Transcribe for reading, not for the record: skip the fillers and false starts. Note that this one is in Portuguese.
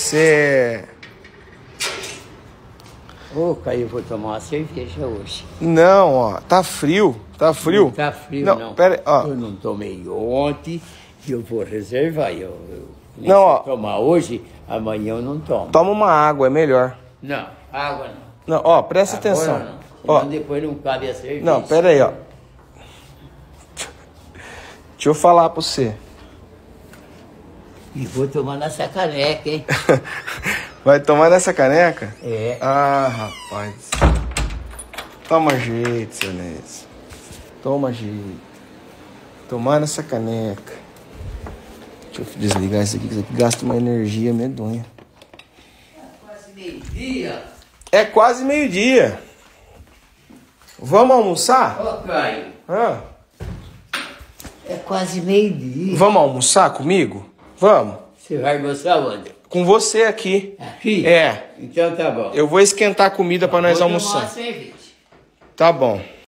Você... Ô, Caio, eu vou tomar uma cerveja hoje. Não, ó, tá frio. Tá frio? Não tá frio, não. Pera aí, ó. Eu não tomei ontem e eu vou reservar. Nem Não, se ó. eu tomar hoje, amanhã eu não tomo. Toma uma água, é melhor. Não, água não. Não, ó, presta Agora atenção. não. Ó, Senão depois não cabe a cerveja. não, pera aí, ó. Deixa eu falar pra você. E vou tomar nessa caneca, hein? Vai tomar nessa caneca? É. Ah, rapaz. Toma jeito, seu Nézio. Toma jeito. Tomar nessa caneca. Deixa eu desligar isso aqui, que isso aqui gasta uma energia medonha. Quase meio-dia. É quase meio-dia. Vamos almoçar? Ô, Caio, Hã? é quase meio-dia. Vamos almoçar comigo? Vamos. Você vai almoçar onde? Com você aqui. Aqui? É. Então tá bom. Eu vou esquentar a comida pra nós Vou tomar almoçar. uma cerveja. Tá bom.